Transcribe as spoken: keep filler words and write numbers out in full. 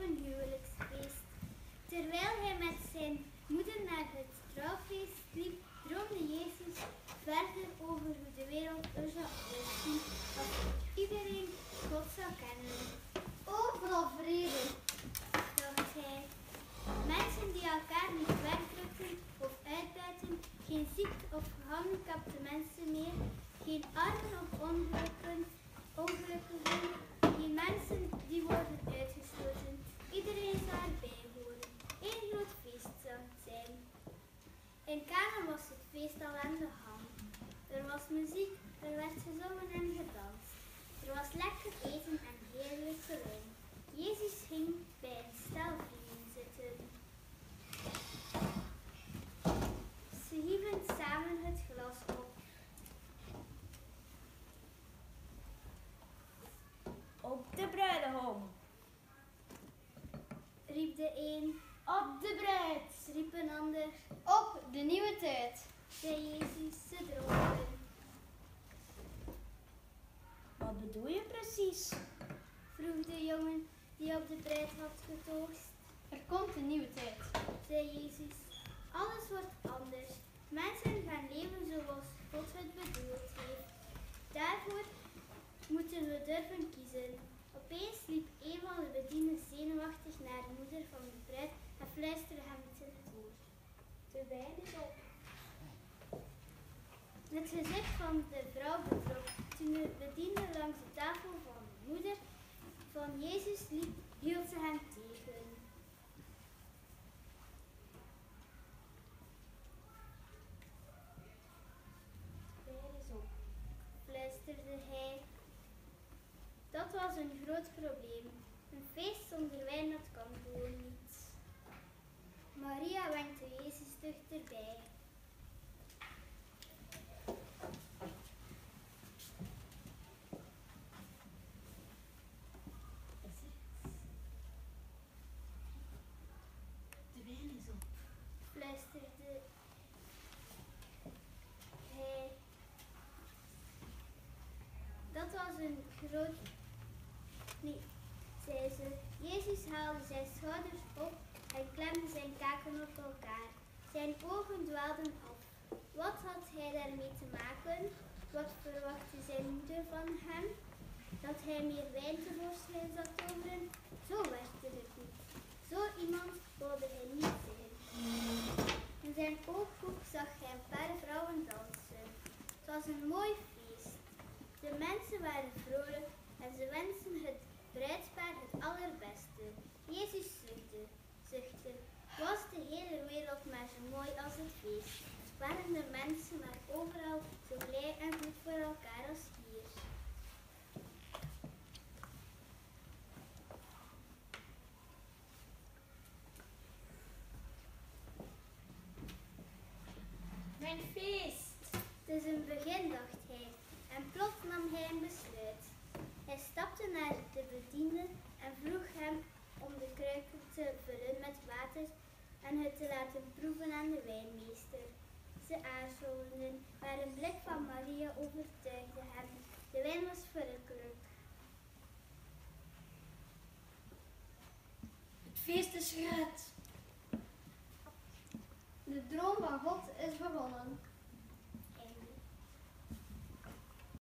een huwelijksfeest. Terwijl hij met zijn moeder naar het trouwfeest liep, droomde Jezus verder over hoe de wereld er zou uitzien als iedereen God zou kennen. Overal vrede, dacht hij. Mensen die elkaar niet wegdrukken of uitbuiten, geen ziek of gehandicapte mensen meer, geen armen of ongelukken, ongelukkigen, geen mensen die worden uitgesloten. Iedereen zou erbij horen. Eén groot feest zou het zijn. In Kana was het feest al aan de hand. Er was muziek, er werd gezongen en gedanst. Er was lekker eten en heerlijke wijn. Jezus ging bij een stel vrienden zitten. Ze hieven samen het glas op. Op de bruidegom, Riep de een. op de bruid, Riep een ander. op de nieuwe tijd. Zei Jezus, ze dronken. wat bedoel je precies? Vroeg de jongen die op de bruid had getoogst. Er komt een nieuwe tijd. Zei Jezus, alles wordt anders. Mensen gaan leven zoals God het bedoeld heeft. Daarvoor moeten we durven kiezen. Opeens liep een van de bedienden zenuwachtig naar de moeder van de bruid en fluisterde hem in het oor. De wijn is op. Het gezicht van de vrouw betrok toen de bediende langs de tafel van de moeder van Jezus liep, hield ze hem tegen. Wijn is op, fluisterde hij. Dat was een groot probleem. Een feest zonder wijn, dat kan gewoon niet. Maria wenkte Jezus dichterbij. De wijn is op. Fluisterde hij. Dat was een groot... Nee, zei ze. Jezus haalde zijn schouders op en klemde zijn kaken op elkaar. Zijn ogen dwaalden af. Wat had hij daarmee te maken? Wat verwachtte zijn moeder van hem? Dat hij meer wijn tevoorschijn zou toveren? Zo werkte het niet. Zo iemand wilde hij niet zijn. In zijn ooghoek zag hij een paar vrouwen dansen. Het was een mooi feest. De mensen waren vrolijk en ze wensten het bruidspaar het allerbeste. Jezus zuchtte, zuchtte. Was de hele wereld maar zo mooi als het feest? Waren de mensen maar overal zo blij en goed voor elkaar als hier? Mijn feest. Het is een begin, dacht hij, en plots nam hij een besluit. Hij stapte naar de bediende en vroeg hem om de kruiken te vullen met water en het te laten proeven aan de wijnmeester. Ze aarzelden, maar een blik van Maria overtuigde hem. De wijn was verrukkelijk. Het feest is gered. De droom van God is begonnen.